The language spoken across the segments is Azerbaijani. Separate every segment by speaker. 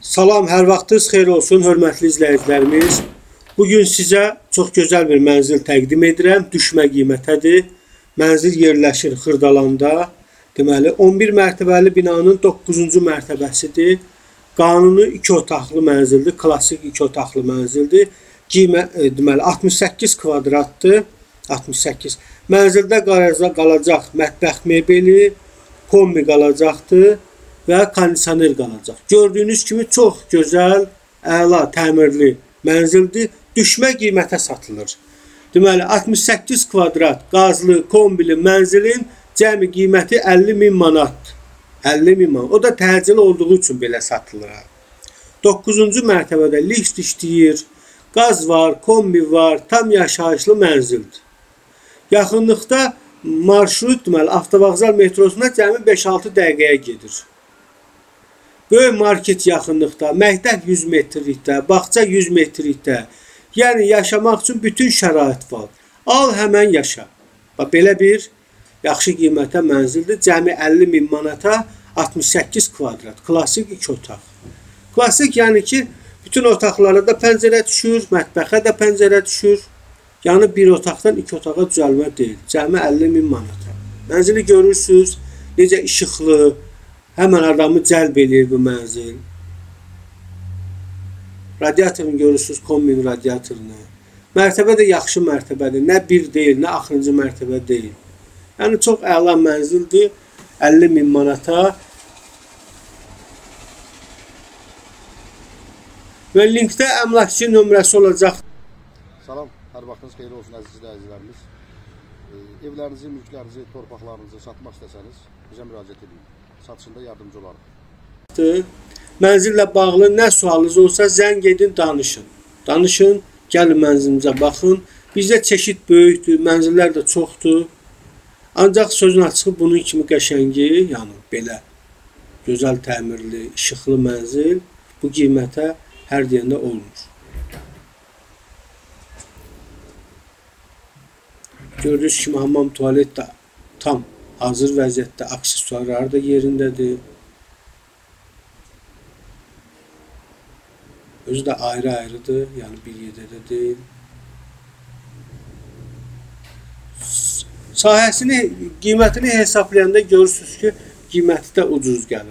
Speaker 1: Salam, hər vaxtınız xeyir olsun, hörmətli izləyicilərimiz. Bugün sizə çox gözəl bir mənzil təqdim edirəm. Düşmə qiymətədir. Mənzil yerləşir Xırdalanda. Deməli, 11 mərtəbəli binanın 9-cu mərtəbəsidir. Qanuni 2 otaqlı mənzildir, klassik 2 otaqlı mənzildir. Deməli, 68 kvadratdır. 68. Mənzildə qarajda qalacaq mətbəx mebeli, kombi qalacaqdır və kondisioner qalacaq. Gördüyünüz kimi çox gözəl, əla, təmirli mənzildir. Düşmə qiymətə satılır. Deməli, 68 kvadrat qazlı, kombili mənzilin cəmi qiyməti 50.000 manatdır. 50.000 manat. O da təcil olduğu üçün belə satılır. 9-cu mərtəbədə lift işləyir, qaz var, kombi var, tam yaşayışlı mənzildir. Yaxınlıqda marşrut, deməli, avtovağzal metrosuna cəmi 5-6 dəqiqəyə gedir. Böyük market yaxınlıqda, məktəb 100 metrlikdə, bağça 100 metrlikdə. Yəni, yaşamaq üçün bütün şərait var. Al, həmən yaşa. Belə bir yaxşı qiymətə mənzildir. Cəmi 50.000 manata 68 kvadrat. Klassik 2 otaq. Klassik yəni ki, bütün otaqlara da pəncərə düşür, mətbəxə də pəncərə düşür. Yəni, bir otaqdan 2 otağa düzəlmə deyil. Cəmi 50.000 manata. Mənzili görürsünüz, necə işıqlı, həmən adamı cəlb edir bu mənzil. Radiatorunu görürsünüz, kombin radiatorunu. Mərtəbə də yaxşı mərtəbədir. Nə bir deyil, nə axırıncı mərtəbə deyil. Yəni, çox əla mənzildir. 50.000 manata. Və linkdə əmlakçı nömrəsi olacaq.
Speaker 2: Salam, hər vaxtınız xeyir olsun əziz izləyicilərimiz. Evlərinizi, mülklərinizi, torpaqlarınızı satmaq istəsəniz, bizə müraciət edin. Satışında yardımcı olarıq. Mənzillə bağlı nə sualınız olsa zəng edin, danışın. Danışın, gəlin mənzilimizə baxın. Bizdə çeşid böyükdür, mənzillər də çoxdur. Ancaq sözün açığı bunun kimi qəşəngi, yəni belə gözəl təmirli, işıqlı mənzil bu qiymətə hər deyəndə olmur. Gördüyünüz kimi hamam, tualet də tam hazır vəziyyətdə, aksesuarlar da yerindədir. Özü də ayrı-ayrıdır, yəni bir yerdə də deyil. Sahəsini, qiymətini hesablayanda görürsünüz ki, qiyməti də ucuz gəlir.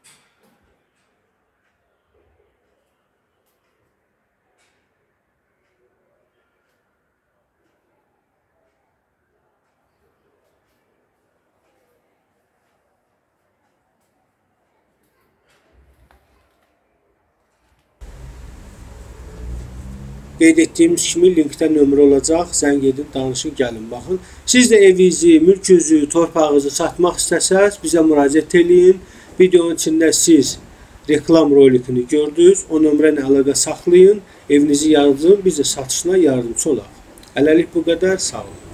Speaker 2: Qeyd etdiyimiz kimi linkdə nömrə olacaq. Zəng edin, danışın, gəlin, baxın. Siz də evinizi, mülkünüzü, torpağınızı satmaq istəsəz, bizə müraciət edin. Videonun içində siz reklam rolikini gördünüz. O nömrə ilə əlaqə saxlayın, evinizi yazın, biz də satışına yardımcı olaq. Hələlik bu qədər, sağ olun.